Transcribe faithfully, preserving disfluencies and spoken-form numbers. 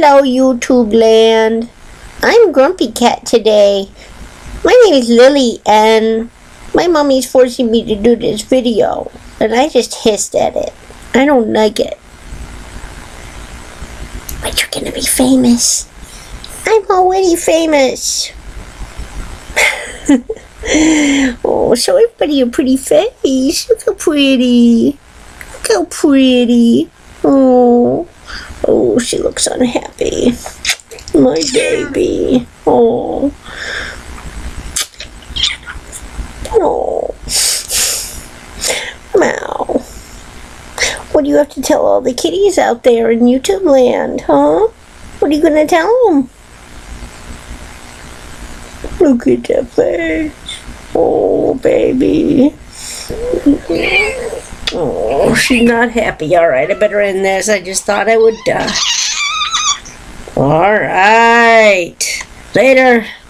Hello, YouTube land. I'm Grumpy Cat today. My name is Lily, and my mommy's forcing me to do this video, and I just hissed at it. I don't like it. But you're gonna be famous. I'm already famous. Oh, show everybody your pretty face. Look how pretty. Look how pretty. Oh, oh, she looks unhappy. My baby. Oh. Oh. Meow. What do you have to tell all the kitties out there in YouTube land, huh? What are you gonna tell them? Look at that face. Oh, baby. Oh, she's not happy. Alright, I better end this. I just thought I would, uh... Alright. Later.